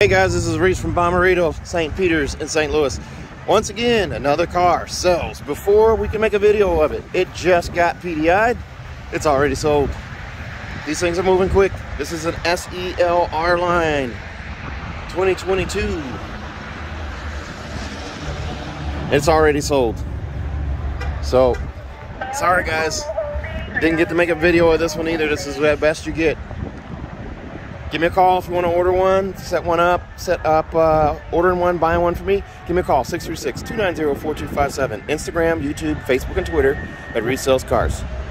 Hey guys, this is Reese from Bommarito, St. Peter's in St. Louis. Once again, another car sells before we can make a video of it. It just got PDI'd. It's already sold. These things are moving quick. This is an SEL R-Line 2022. It's already sold. So, sorry guys. Didn't get to make a video of this one either. This is the best you get. Give me a call if you want to order one, set up ordering one, buying one for me. Give me a call, 636-290-4257. Instagram, YouTube, Facebook, and Twitter at Reese Sells Cars.